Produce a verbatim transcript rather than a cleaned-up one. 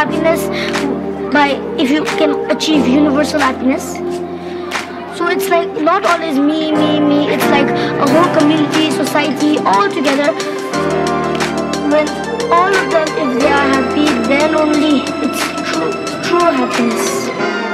happiness by if you can achieve universal happiness. So it's like not always me, me, me. It's like a whole community, society, all together. When all of them, if they are happy, then only it's true, true happiness.